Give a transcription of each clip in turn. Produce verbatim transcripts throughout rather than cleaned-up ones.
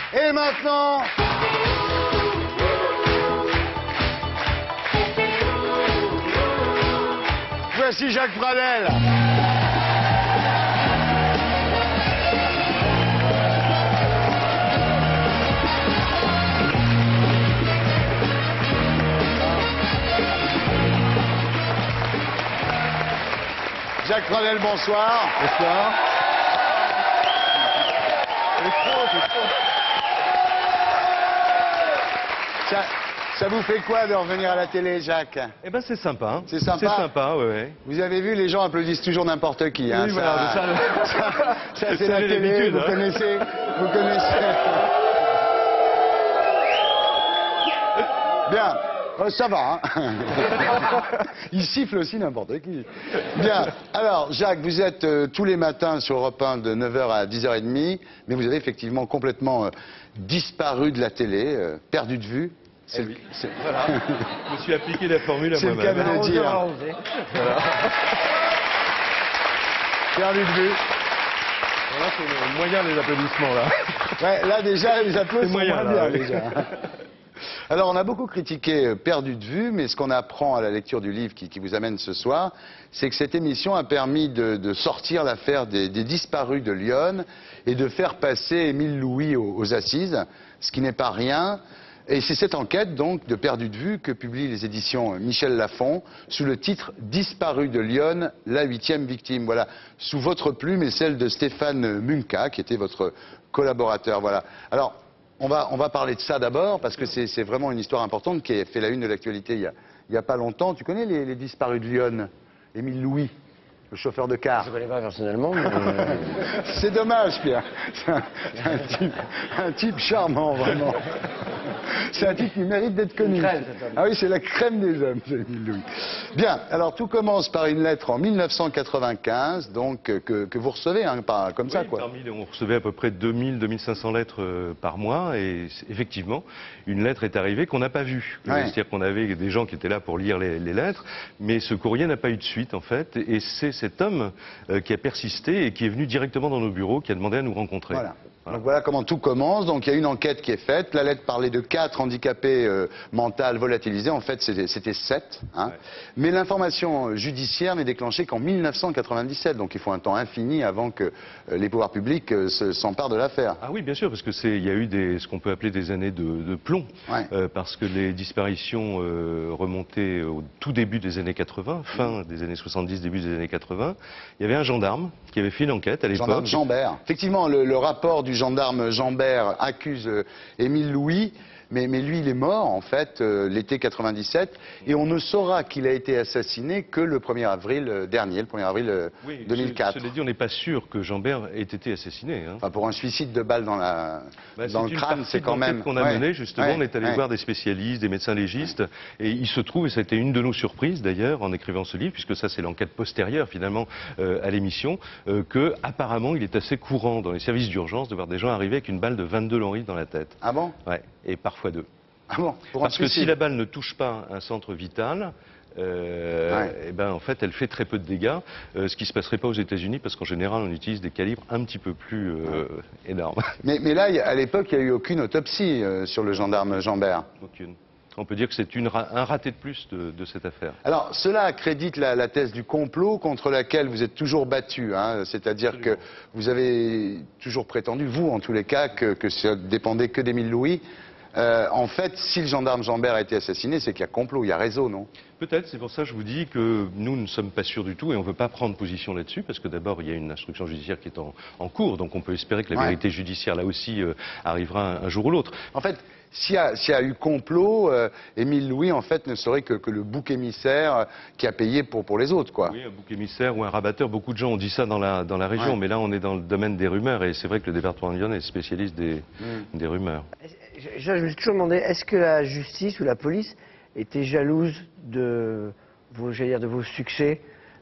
Et maintenant... Voici Jacques Pradel. Jacques Pradel, bonsoir. Bonsoir. C'est trop, c'est trop. Ça, ça vous fait quoi de revenir à la télé, Jacques? Eh ben c'est sympa. C'est sympa. C'est sympa, ouais, ouais. Vous avez vu, les gens applaudissent toujours n'importe qui. Hein, Oui, ça, voilà, ça, ça, ça, c'est c'est la télé, l'habitude, vous hein. connaissez, vous connaissez. Bien. Oh, ça va, hein. Il siffle aussi n'importe qui. Bien. Alors, Jacques, vous êtes euh, tous les matins sur Europe un de neuf heures à dix heures trente, mais vous avez effectivement complètement euh, disparu de la télé, euh, perdu de vue. Eh oui. Voilà. Je me suis appliqué la formule à C'est le moi-même. cas de le dire. Voilà. Perdu de vue. Voilà, c'est le moyen des applaudissements, là. Ouais, là, déjà, les applaudissements sont moyen, moins là, bien, oui. déjà. Alors, on a beaucoup critiqué euh, Perdu de vue, mais ce qu'on apprend à la lecture du livre qui, qui vous amène ce soir, c'est que cette émission a permis de, de sortir l'affaire des, des disparus de Lyon et de faire passer Émile Louis aux, aux assises, ce qui n'est pas rien. Et c'est cette enquête, donc, de Perdu de vue que publient les éditions Michel Lafon sous le titre « Disparu de Lyon, la huitième victime ». Voilà, sous votre plume et celle de Stéphane Munka, qui était votre collaborateur. Voilà. Alors, on va, on va parler de ça d'abord, parce que c'est c'est vraiment une histoire importante qui a fait la une de l'actualité il y a, il y a pas longtemps. Tu connais les, les disparus de Lyon? Émile Louis, le chauffeur de car. Je ne connais pas personnellement, mais... C'est dommage, Pierre. C'est un, c'est un type, un type charmant, vraiment. C'est un type qui mérite d'être connu. Crème, cet homme. Ah oui, c'est la crème des hommes, c'est Émile Louis. Bien, alors tout commence par une lettre en mille neuf cent quatre-vingt-quinze, donc euh, que, que vous recevez, hein, pas comme ça, Oui, quoi. parmi les- on recevait à peu près deux mille, deux mille cinq cents lettres euh, par mois, et c'est- effectivement, une lettre est arrivée qu'on n'a pas vue. Ouais. C'est-à-dire qu'on avait des gens qui étaient là pour lire les, les lettres, mais ce courrier n'a pas eu de suite, en fait, et c'est cet homme euh, qui a persisté et qui est venu directement dans nos bureaux, qui a demandé à nous rencontrer. Voilà. Voilà. Donc voilà comment tout commence. Donc il y a une enquête qui est faite. La lettre parlait de quatre handicapés euh, mentaux volatilisés. En fait, c'était c'était sept. Hein. Ouais. Mais l'information judiciaire n'est déclenchée qu'en mille neuf cent quatre-vingt-dix-sept. Donc il faut un temps infini avant que euh, les pouvoirs publics euh, se- s'emparent de l'affaire. Ah oui, bien sûr, parce que c'est, il y a eu des, ce qu'on peut appeler des années de, de plomb, Ouais. euh, parce que les disparitions euh, remontaient au tout début des années quatre-vingts, fin des années soixante-dix, début des années quatre-vingts. Il y avait un gendarme qui avait fait une enquête à l'époque. Gendarme Jambert. Effectivement, le, le rapport du gendarme Jambert accuse euh, Émile Louis, mais, mais lui, il est mort, en fait, euh, l'été quatre-vingt-dix-sept, et on ne saura qu'il a été assassiné que le premier avril euh, dernier, le premier avril euh, Oui, deux mille quatre. ce- Cela dit, on n'est pas sûr que Jambert ait été assassiné. Hein. Enfin, pour un suicide de balle dans, la, Bah, dans le c'est une crâne, partie c'est de quand l'enquête même... qu'on a Ouais, menée, justement, ouais, on est allé ouais. voir des spécialistes, des médecins légistes, et il se trouve, et ça a été une de nos surprises d'ailleurs en écrivant ce livre, puisque ça c'est l'enquête postérieure finalement euh, à l'émission, euh, que apparemment il est assez courant dans les services d'urgence de voir des gens arriver avec une balle de vingt-deux longs dans la tête. Ah bon? Ouais, et parfois deux. Ah bon? Pour un Parce que si suicide. la balle ne touche pas un centre vital, euh, Ouais. eh ben, en fait, elle fait très peu de dégâts, euh, ce qui ne se passerait pas aux États-Unis, parce qu'en général, on utilise des calibres un petit peu plus euh, énormes. Mais, mais là, il y a- à l'époque, il n'y a eu aucune autopsie euh, sur le gendarme Jambert. Aucune. On peut dire que c'est une ra- un raté de plus de, de cette affaire. Alors, cela accrédite la, la thèse du complot contre laquelle vous êtes toujours battu. Hein, c'est-à-dire que vous avez toujours prétendu, vous en tous les cas, que, que ça dépendait que d'Émile Louis. Euh, en fait, si le gendarme Jambert a été assassiné, c'est qu'il y a complot, il y a réseau, non? Peut-être, c'est pour ça que je vous dis que nous ne sommes pas sûrs du tout et on ne veut pas prendre position là-dessus, parce que d'abord, il y a une instruction judiciaire qui est en, en cours, donc on peut espérer que la Ouais. vérité judiciaire, là aussi, euh, arrivera un, un jour ou l'autre. En fait, s'il y, a- s'il y a eu complot, euh, Émile Louis, en fait, ne serait que, que le bouc émissaire euh, qui a payé pour, pour les autres, quoi. Oui, un bouc émissaire ou un rabatteur, beaucoup de gens ont dit ça dans la, dans la région, Ouais. mais là on est dans le domaine des rumeurs et c'est vrai que le département de Lyon est spécialiste des, Mm. des rumeurs. Je, je me suis toujours demandé, est-ce que la justice ou la police était jalouse de vos, j'allais dire, de vos succès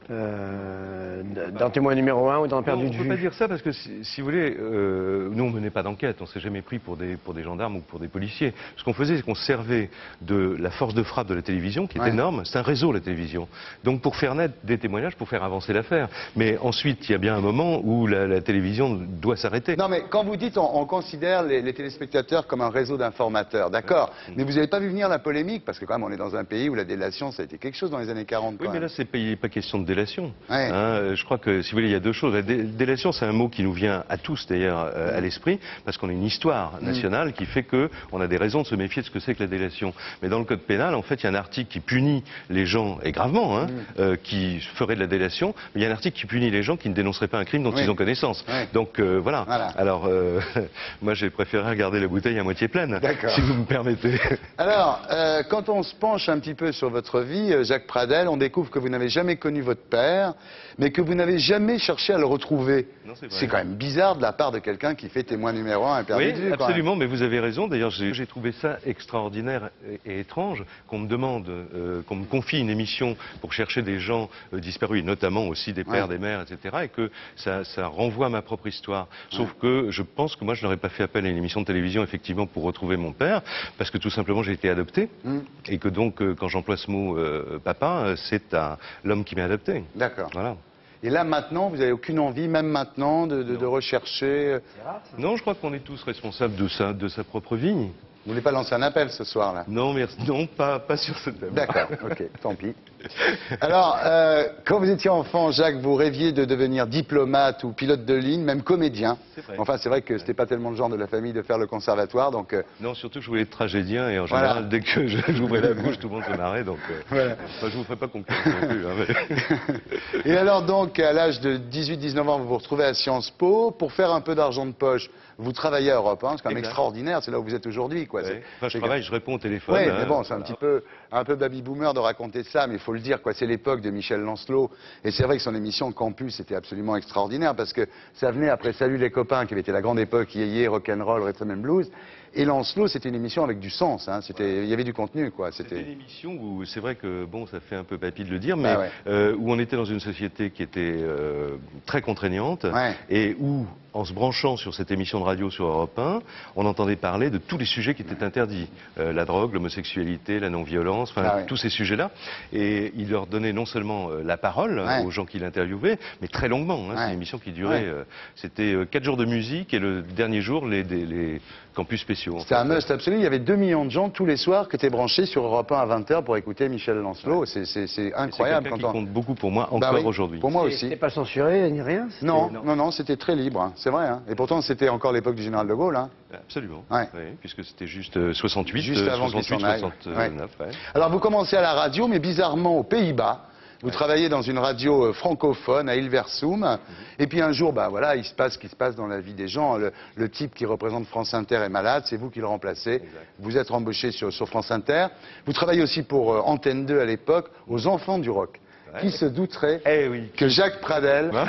euh, dans Témoin numéro un ou dans Perdu Non, de on ne vue? peut pas dire ça parce que, si, si vous voulez, euh, nous on menait pas d'enquête, on s'est jamais pris pour des, pour des gendarmes ou pour des policiers. Ce qu'on faisait, c'est qu'on servait de la force de frappe de la télévision, qui est Ouais. énorme. C'est un réseau, la télévision. Donc pour faire naître des témoignages, pour faire avancer l'affaire. Mais ensuite, il y a bien un moment où la, la télévision doit s'arrêter. Non, mais quand vous dites on, on considère les, les téléspectateurs comme un réseau d'informateurs, d'accord, Ouais. mais vous n'avez pas vu venir la polémique, parce que quand même on est dans un pays où la délation, ça a été quelque chose dans les années quarante. Oui, quand mais même. là, c'est pas, il n'est pas question de délation. Ouais. Hein, je crois que, si vous voulez, il y a deux choses. La dé- délation, c'est un mot qui nous vient à tous, d'ailleurs, euh, à l'esprit, parce qu'on a une histoire nationale qui fait que on a des raisons de se méfier de ce que c'est que la délation. Mais dans le code pénal, en fait, il y a un article qui punit les gens, et gravement, hein, euh, qui feraient de la délation, mais il y a un article qui punit les gens qui ne dénonceraient pas un crime dont Oui. ils ont connaissance. Oui. Donc, euh, voilà. Voilà. Alors, euh, moi, j'ai préféré regarder la bouteille à moitié pleine, D'accord. si vous me permettez. Alors, euh, quand on se penche un petit peu sur votre vie, euh, Jacques Pradel, on découvre que vous n'avez jamais connu votre père, mais que vous n'avez jamais cherché à le retrouver. Non, c'est vrai. C'est quand même bizarre de la part de quelqu'un qui fait témoin numéro un et perdu Oui, de vue. quand même. absolument, mais vous avez raison. D'ailleurs, j'ai j'ai trouvé ça extraordinaire et, et étrange qu'on me demande, euh, qu'on me confie une émission pour chercher des gens euh, disparus, et notamment aussi des pères, Ouais. des mères, et cetera, et que ça, ça renvoie à ma propre histoire. Sauf que je pense que moi, je n'aurais pas fait appel à une émission de télévision, effectivement, pour retrouver mon père, parce que tout simplement, j'ai été adopté, Mm. et que donc, euh, quand j'emploie ce mot euh, papa, euh, c'est à l'homme qui m'a adopté. D'accord. Voilà. Et là, maintenant, vous n'avez aucune envie, même maintenant, de, de- de rechercher. Non, je crois qu'on est tous responsables de sa, de sa propre vie. Vous voulez pas lancer un appel ce soir-là? Non, merci. Non, pas, pas sur ce thème. D'accord, ok, tant pis. Alors, euh, quand vous étiez enfant, Jacques, vous rêviez de devenir diplomate ou pilote de ligne, même comédien. C'est vrai. Enfin, c'est vrai que c'était pas tellement le genre de la famille de faire le conservatoire, donc... euh, Non, surtout que je voulais être tragédien et en Voilà. général, dès que je- j'ouvrais la bouche, tout le monde se marrait. Donc, euh, Voilà. enfin, je vous ferai pas concurrence non plus. Hein, mais... Et alors donc, à l'âge de dix-huit dix-neuf ans, vous vous retrouvez à Sciences Po pour faire un peu d'argent de poche. Vous travaillez à Europe un, c'est quand même Exact. extraordinaire, c'est là où vous êtes aujourd'hui, quoi. Ouais. C'est- Enfin, je c'est- travaille, je réponds au téléphone. Oui, hein, mais bon, c'est un voilà. petit peu, un peu baby-boomer de raconter ça, mais il faut le dire, quoi. C'est l'époque de Michel Lancelot. Et c'est vrai que son émission Campus était absolument extraordinaire parce que ça venait après Salut les copains, qui avait été la grande époque yéyé, rock'n'roll, rhythm and blues. Et Lancelot, c'était une émission avec du sens, hein. C'était, il y avait du contenu, quoi. C'était C'était. une émission où c'est vrai que, bon, ça fait un peu papy de le dire, mais Ah ouais. euh, où on était dans une société qui était euh, très contraignante Ouais. et où, en se branchant sur cette émission de radio sur Europe un, on entendait parler de tous les sujets qui étaient interdits. Euh, la drogue, l'homosexualité, la non-violence, enfin, Ah ouais. tous ces sujets-là. Et il leur donnait non seulement euh, la parole Ouais. aux gens qui l'interviewaient, mais très longuement. Hein. C'est Ouais. une émission qui durait, Ouais. euh, c'était euh, quatre jours de musique et le dernier jour, les, des- les campus spéciaux. en C'était fait. un must absolu. Il y avait deux millions de gens tous les soirs qui étaient branchés sur Europe un à vingt heures pour écouter Michel Lancelot. C'est- C'est c'est Et c'est incroyable. quelqu'un quand qui on... compte beaucoup pour moi Bah encore oui, aujourd'hui. Pour moi Et aussi. C'était pas censuré ni rien? c'était- Non, non, non, c'était très libre, hein. C'est vrai. Hein. Et pourtant, c'était encore l'époque du général de Gaulle. Hein. Absolument, Ouais. oui, puisque c'était juste euh, soixante-huit, Juste euh, avant qu'il soixante-huit, s'en aille. soixante-neuf. ouais. Alors, vous commencez à la radio, mais bizarrement aux Pays-Bas. Vous travaillez dans une radio euh, francophone à Hilversum. Et puis un jour, bah voilà, il se passe ce qui se passe dans la vie des gens. Le, le type qui représente France Inter est malade, c'est vous qui le remplacez. Vous êtes embauché sur, sur France Inter. Vous travaillez aussi pour euh, Antenne deux à l'époque, aux Enfants du Rock. Ouais. Qui se douterait Eh oui. que Jacques Pradel... Hein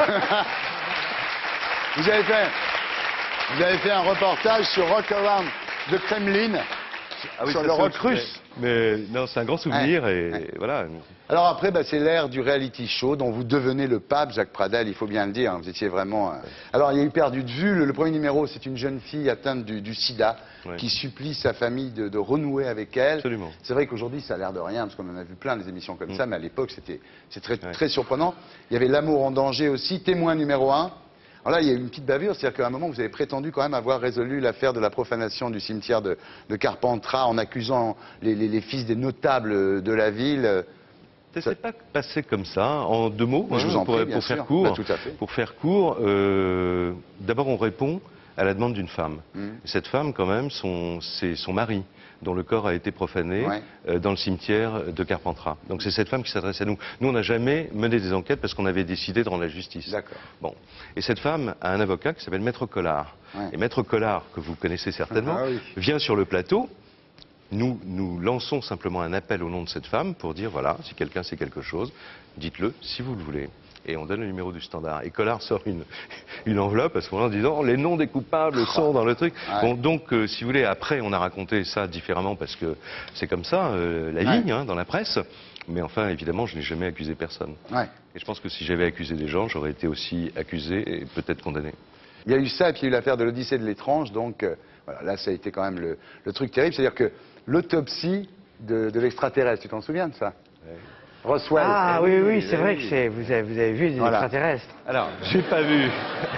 Vous avez fait, vous avez fait un reportage sur Rock Around the Kremlin, Ah oui, sur ça, le c'est rock autre- russe. Mais, mais non, c'est un grand souvenir Ouais, et ouais. voilà. Alors après, bah, c'est l'ère du reality show dont vous devenez le pape, Jacques Pradel, il faut bien le dire. Hein, vous étiez vraiment... euh, Alors il y a eu Perdu de vue. Le, le premier numéro, c'est une jeune fille atteinte du, du sida Ouais. qui supplie sa famille de, de renouer avec elle. Absolument. C'est vrai qu'aujourd'hui, ça a l'air de rien, parce qu'on en a vu plein des émissions comme Mm. ça, mais à l'époque, c'était c'est très, Ouais. très surprenant. Il y avait L'amour en danger aussi, témoin numéro un. Alors là, il y a eu une petite bavure, c'est-à-dire qu'à un moment, vous avez prétendu quand même avoir résolu l'affaire de la profanation du cimetière de, de Carpentras en accusant les, les- les fils des notables de la ville. Ça Ça- s'est pas passé comme ça, en deux mots, Je vous en pour, prie, bien pour faire sûr. court. Bah, tout à fait. Pour faire court, euh, d'abord on répond à la demande d'une femme. Mm. Cette femme, quand même, son- c'est son mari, dont le corps a été profané Ouais. euh, dans le cimetière de Carpentras. Donc c'est cette femme qui s'adresse à nous. Nous, on n'a jamais mené des enquêtes parce qu'on avait décidé de rendre la justice. D'accord. Bon. Et cette femme a un avocat qui s'appelle Maître Collard. Ouais. Et Maître Collard, que vous connaissez certainement, Ah oui. vient sur le plateau. Nous, nous lançons simplement un appel au nom de cette femme pour dire, voilà, si quelqu'un sait quelque chose, dites-le si vous le voulez. et on donne le numéro du standard. Et Collard sort une, une enveloppe à ce moment-là en disant les noms des coupables sont dans le truc. Ouais. Bon, donc, euh, si vous voulez, après, on a raconté ça différemment parce que c'est comme ça, euh, la Ouais. ligne, hein, dans la presse. Mais enfin, évidemment, je n'ai jamais accusé personne. Ouais. Et je pense que si j'avais accusé des gens, j'aurais été aussi accusé et peut-être condamné. Il y a eu ça, et puis il y a eu l'affaire de l'Odyssée de l'étrange, donc euh, voilà, là ça a été quand même le, le truc terrible, c'est-à-dire que l'autopsie de, de l'extraterrestre, tu t'en souviens de ça? Roswell. Ah oui, oui, c'est vrai que c'est. Vous avez, vous avez vu des Voilà. extraterrestres. Alors, j'ai pas vu.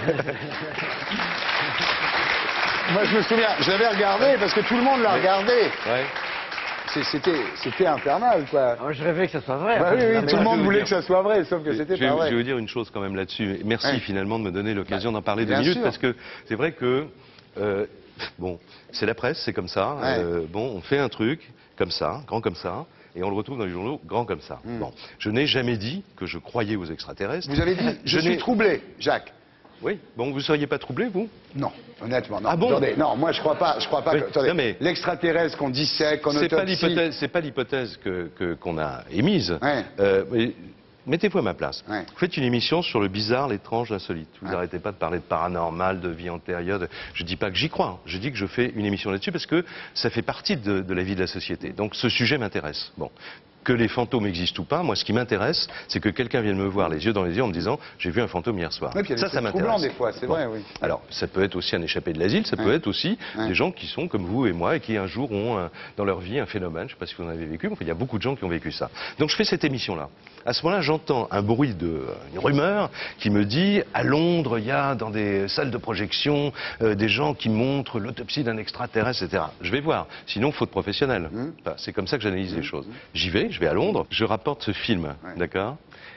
Moi je me souviens, je l'avais regardé parce que tout le monde l'a regardé. Ouais. C'est- C'était c'était infernal, quoi. Alors, je rêvais que ça soit vrai. Bah en oui, fait. oui, Non, mais- tout le je monde vais vous voulait dire- que ça soit vrai, sauf que Je c'était vais, pas je vais vrai. vous dire une chose quand même là-dessus. Merci Ouais. finalement de me donner l'occasion d'en parler deux bien minutes sûr. parce que c'est vrai que euh, bon, c'est la presse, c'est comme ça. Ouais. Euh, bon, on fait un truc comme ça, grand comme ça, et on le retrouve dans les journaux grand comme ça. Hmm. Bon, je n'ai jamais dit que je croyais aux extraterrestres. Vous avez dit, je, Je suis n'ai- troublé, Jacques. Oui. Bon, vous seriez pas troublé, vous? Non, honnêtement, non. Ah bon? Attendez, non, moi je crois pas, je crois pas Oui, que. Attendez, non, mais- l'extraterrestre qu'on dissèque, qu'on C'est pas autopsie. l'hypothèse, c'est pas l'hypothèse que que- qu'on a émise. Ouais. Euh, mais mettez-vous à ma place. Ouais. Vous faites une émission sur le bizarre, l'étrange, l'insolite. Vous Ouais. n'arrêtez pas de parler de paranormal, de vie antérieure. de- Je dis pas que j'y crois. Je dis que je fais une émission là-dessus parce que ça fait partie de, de la vie de la société. Donc ce sujet m'intéresse. Bon. Que les fantômes existent ou pas, moi ce qui m'intéresse, c'est que quelqu'un vienne me voir les yeux dans les yeux en me disant j'ai vu un fantôme hier soir. Oui, puis il y a des ça, ça trucs troublants m'intéresse. des fois, c'est vrai, oui. Alors, ça peut être aussi un échappé de l'asile, ça peut Ouais. être aussi Ouais. des gens qui sont comme vous et moi et qui un jour ont euh, dans leur vie un phénomène. Je ne sais pas si vous en avez vécu, mais enfin, il y a beaucoup de gens qui ont vécu ça. Donc je fais cette émission-là. À ce moment-là, j'entends un bruit de, euh, une rumeur qui me dit à Londres, il y a dans des salles de projection euh, des gens qui montrent l'autopsie d'un extraterrestre, et cetera. Je vais voir. Sinon, faute professionnelle. Mmh. Enfin, c'est comme ça que j'analyse les choses. J'y vais, je vais à Londres, je rapporte ce film, Ouais. d'accord ?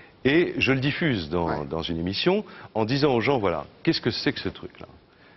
Et je le diffuse dans, Ouais. dans une émission en disant aux gens, voilà, qu'est-ce que c'est que ce truc-là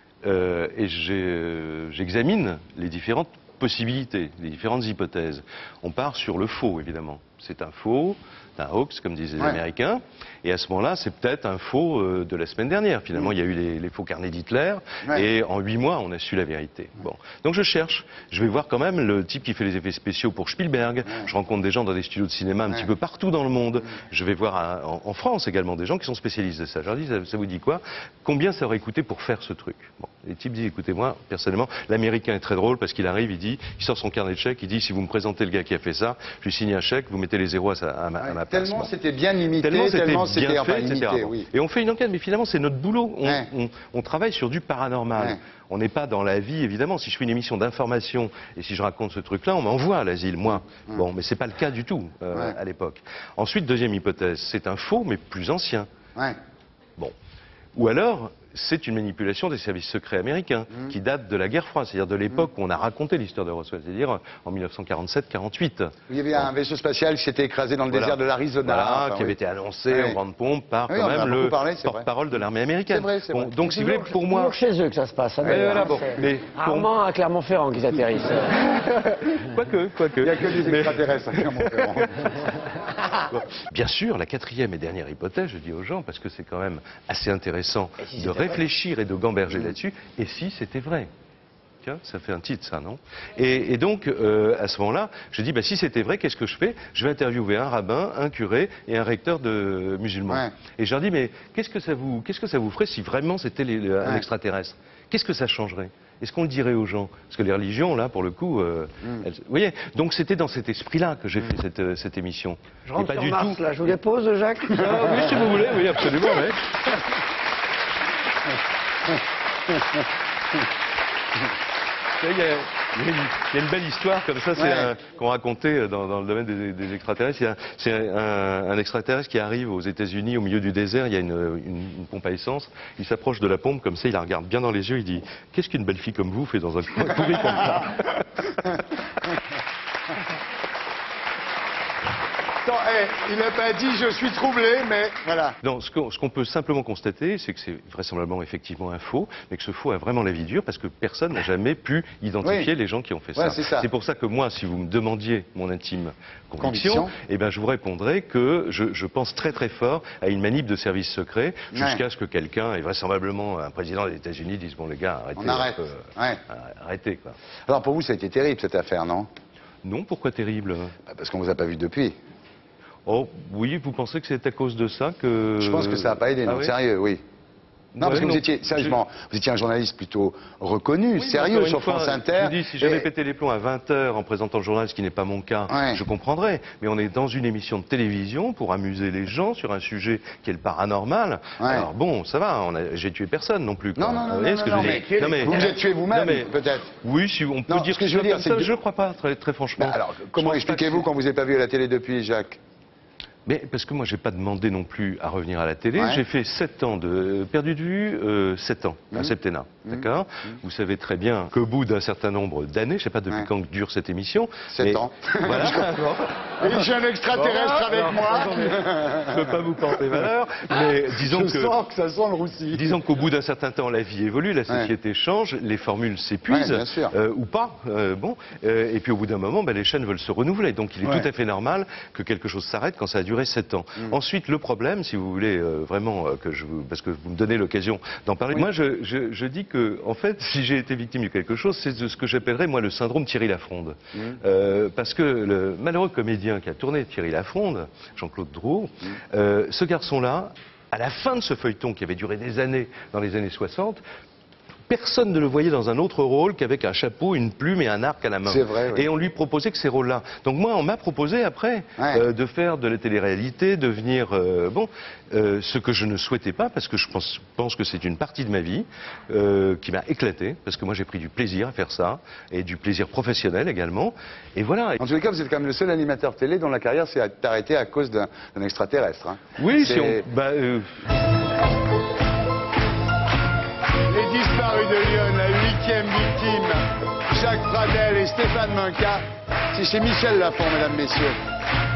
Euh, Et j'ai- j'examine les différentes possibilités, les différentes hypothèses. On part sur le faux, évidemment. C'est un faux, c'est un hoax, comme disaient les Ouais. Américains. Et à ce moment-là, c'est peut-être un faux euh, de la semaine dernière. Finalement, il y a eu les, les faux carnets d'Hitler. Ouais. Et en huit mois, on a su la vérité. Bon. Donc je cherche. Je vais voir quand même le type qui fait les effets spéciaux pour Spielberg. Je rencontre des gens dans des studios de cinéma un Ouais. petit peu partout dans le monde. Je vais voir à- en, en France également des gens qui sont spécialistes de ça. Je leur dis, ça, ça vous dit quoi? Combien ça aurait coûté pour faire ce truc? Bon. Les types disent, écoutez, moi, personnellement, l'Américain est très drôle parce qu'il arrive, il dit, il sort son carnet de chèques, il dit, si vous me présentez le gars qui a fait ça, je lui signe un chèque, vous mettez les zéros à, sa- à ma, à Ouais, ma place. tellement Bon. c'était bien limité, Tellement tellement c'était c'était bien enfin fait, et cetera. limité, Bon. oui. Et on fait une enquête, mais finalement c'est notre boulot. On, Ouais. on- on travaille sur du paranormal. Ouais. On n'est pas dans la vie, évidemment. Si je fais une émission d'information et si je raconte ce truc-là, on m'envoie à l'asile, moi. Bon, mais c'est pas le cas du tout euh, Ouais. à l'époque. Ensuite, deuxième hypothèse, c'est un faux, mais plus ancien. Ouais. Bon. Ou alors, c'est une manipulation des services secrets américains Mmh. qui date de la guerre froide, c'est-à-dire de l'époque où on a raconté l'histoire de Roswell, c'est-à-dire en mille neuf cent quarante-sept quarante-huit. Il y avait un vaisseau spatial qui s'était écrasé dans le Voilà. désert de l'Arizona. Voilà, enfin, qui oui. avait été annoncé Ouais. en grande pompe par Oui, quand on en a même beaucoup le parlé, c'est vrai. porte-parole de l'armée américaine. C'est vrai, c'est Bon, vrai. donc si vous voulez, pour moi, Toujours chez eux que ça se passe. hein, Ouais, d'ailleurs, voilà, hein, bon. c'est Mais pour- rarement à Clermont-Ferrand qu'ils atterrissent. quoique, quoique. Il n'y a que des Mais- extraterrestres à Clermont-Ferrand. Bon, bien sûr, la quatrième et dernière hypothèse, je dis aux gens, parce que c'est quand même assez intéressant Et si de c'était vrai réfléchir et de gamberger là-dessus, et si c'était vrai? Tiens, ça fait un titre, ça, non? Et, et donc, euh, à ce moment-là, je dis, bah, si c'était vrai, qu'est-ce que je fais? Je vais interviewer un rabbin, un curé et un recteur de musulmans. Ouais. Et je leur dis, mais qu'est-ce que ça vous, qu'est-ce que ça vous ferait si vraiment c'était les- les- un Ouais. extraterrestre? Qu'est-ce que ça changerait? Est-ce qu'on le dirait aux gens? Parce que les religions, là, pour le coup, euh, Mm. elles- vous voyez, donc c'était dans cet esprit-là que j'ai fait cette, euh, cette émission. Je Et rentre pas sur du Mars, tout. là. Je vous les pose, Jacques. Ah, oui, si vous voulez, oui, absolument, oui. Il y, a, il y a une, il y a une belle histoire comme ça, c'est Ouais. un- qu'on racontait dans, dans le domaine des, des extraterrestres. Il y a- C'est un, un extraterrestre qui arrive aux États-Unis au milieu du désert. Il y a une, une- une pompe à essence. Il s'approche de la pompe comme ça, il la regarde bien dans les yeux. Il dit: qu'est-ce qu'une belle fille comme vous fait dans un coin pourri comme ça? Attends, eh, il n'a pas dit je suis troublé, mais voilà. Non, ce qu'on ce qu'on peut simplement constater, c'est que c'est vraisemblablement effectivement un faux, mais que ce faux a vraiment la vie dure parce que personne n'a jamais pu identifier Oui. les gens qui ont fait Ouais, ça. c'est ça. C'est pour ça que moi, si vous me demandiez mon intime conviction, Conviction. eh ben, je vous répondrais que je, je pense très très fort à une manip de service secret jusqu'à Ouais. ce que quelqu'un, et vraisemblablement un président des États-Unis, dise: bon les gars, arrêtez. On arrête. un peu, Ouais. arrêtez quoi. Alors pour vous, ça a été terrible cette affaire, non? Non, pourquoi terrible? Bah, parce qu'on vous a pas vu depuis. Oh, oui, vous pensez que c'est à cause de ça que... Je pense que ça n'a pas aidé, Ah non, oui sérieux, oui. Non, Ouais, parce que non, vous étiez, sérieusement, vous étiez un journaliste plutôt reconnu, Oui, sérieux encore une sur fois, France Inter. Je vous dis, si j'avais Et- pété les plombs à vingt heures en présentant le journal, ce qui n'est pas mon cas, Ouais. je comprendrais. Mais on est dans une émission de télévision pour amuser les gens sur un sujet qui est le paranormal. Ouais. Alors bon, ça va, on a- j'ai tué personne non plus. quoi. Non, non, non, Vous non, voyez non, ce que non, je veux mais, dire Non, mais- vous vous êtes tué vous-même, Non, mais- peut-être. Oui, si on peut Non, dire ce que je veux dire, comme c'est ça, que- je ne crois pas, très, très franchement. Bah, alors, Je comment pense pas expliquez-vous que qu'on vous ait pas vu à la télé depuis, Jacques? Mais parce que moi, j'ai pas demandé non plus à revenir à la télé. Ouais. J'ai fait sept ans de euh, perdu de vue, euh, sept ans, un Mhm. septennat, Mhm. d'accord. Vous savez très bien qu'au bout d'un certain nombre d'années, je sais pas depuis Ouais. quand dure cette émission. Sept mais- ans. Voilà. Et j'ai un extraterrestre avec Non, moi. attendez, je peux pas vous porter malheur, mais disons Je que. sens que ça sent le roussi. Disons qu'au bout d'un certain temps, la vie évolue, la société change, les formules s'épuisent, Ouais, bien sûr. euh, ou pas, euh, bon, euh, et puis au bout d'un moment, ben, les chaînes veulent se renouveler. Donc il est Ouais. tout à fait normal que quelque chose s'arrête quand ça a duré sept ans. Mm. Ensuite, le problème, si vous voulez euh, vraiment euh, que je vous, parce que vous me donnez l'occasion d'en parler, Oui. moi je, je, je dis que, en fait, si j'ai été victime de quelque chose, c'est de ce que j'appellerais moi le syndrome Thierry Lafronde, Mm. Euh, parce que le malheureux comédien qui a tourné Thierry Lafronde, Jean-Claude Drouot, Mm. euh, ce garçon-là, à la fin de ce feuilleton qui avait duré des années, dans les années soixante, personne ne le voyait dans un autre rôle qu'avec un chapeau, une plume et un arc à la main. C'est vrai, oui. Et on lui proposait que ces rôles-là. Donc moi, on m'a proposé après Ouais. euh, de faire de la télé-réalité, de venir... euh, bon, euh, ce que je ne souhaitais pas, parce que je pense, pense que c'est une partie de ma vie euh, qui m'a éclaté, parce que moi j'ai pris du plaisir à faire ça, et du plaisir professionnel également. Et voilà. En tous les cas, vous êtes quand même le seul animateur télé dont la carrière s'est arrêtée à cause d'un d'un extraterrestre. Hein. Oui, si C'est- on... Bah, euh, Les disparus de Lyon, la huitième victime, Jacques Pradel et Stéphane Minca, c'est chez Michel Lafon, mesdames, messieurs.